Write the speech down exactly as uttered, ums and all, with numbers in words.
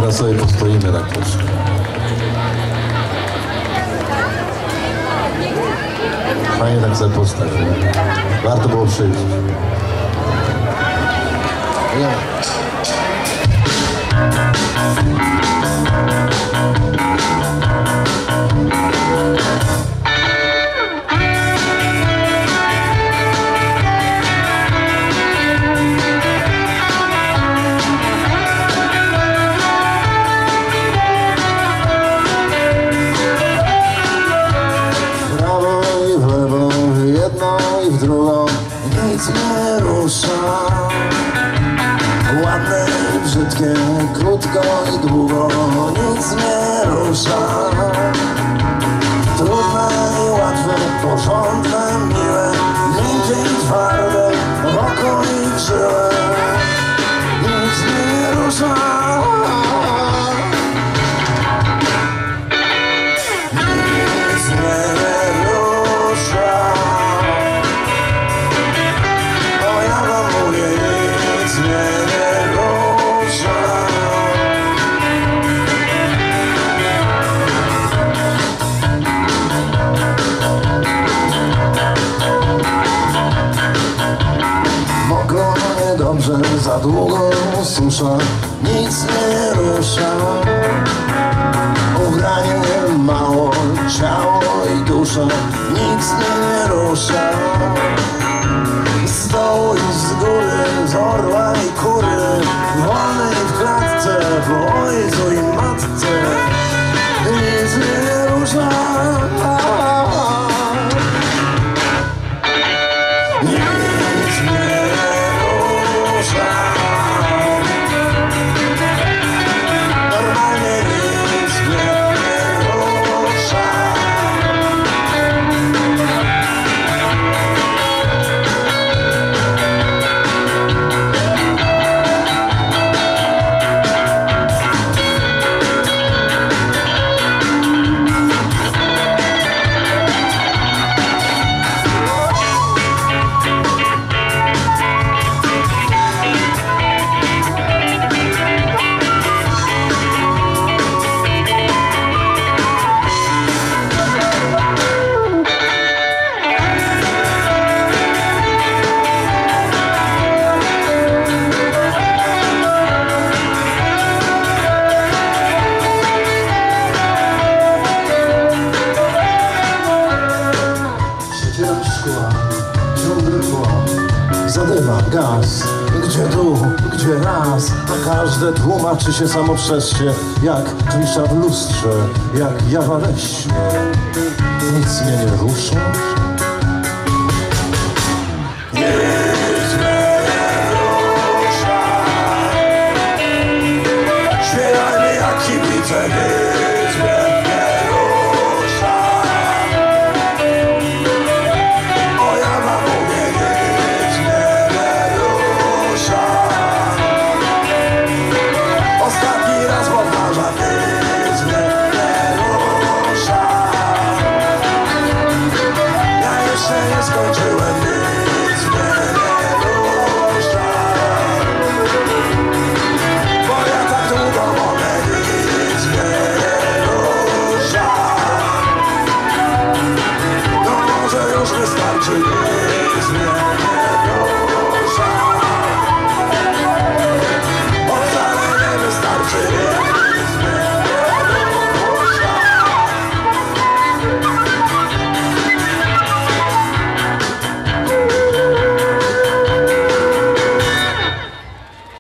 Teraz sobie postoimy tak troszkę. Fajnie tak sobie postać, nie? Warto było przyjść. Yeah. Drugą nic nie rusza. Ładne i brzydkie, krótko i długo nic nie rusza. Trudne i łatwe, porządne, miłe, miękkie i twarde, oko i krzywe. Nic nie rusza. Nic nie dobrze, za długo susza, nic nie rusza. Ubranie mało, ciało i dusza, nic nie rusza. Z dołu i z góry, z orła i kury, wolnej w klatce, w ojcu i matce, nic nie rusza. Nic nie normalnie nic nie rusza. Zadyma, gaz, gdzie tu, gdzie raz, a każde tłumaczy się samo przez się, jak klisza w lustrze, jak jawa we śnie. Nic mnie nie rusza. Nic mnie nie rusza. Śpiewajmy jak kibice.